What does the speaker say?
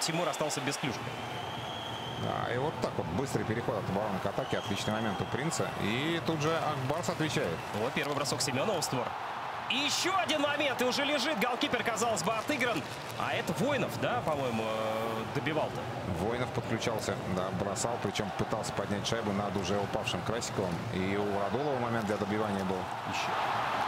Тимур остался без клюшки. Да, и вот так вот быстрый переход от обороны к атаке. Отличный момент у Принца. И тут же Акбарс отвечает. Вот первый бросок Семенова в створ. И еще один момент, и уже лежит. Голкипер, казалось бы, отыгран. А это Воинов, да, по-моему, добивал-то. Воинов подключался, да, бросал, причем пытался поднять шайбу над уже упавшим Красиковым. И у Радулова момент для добивания был. Еще.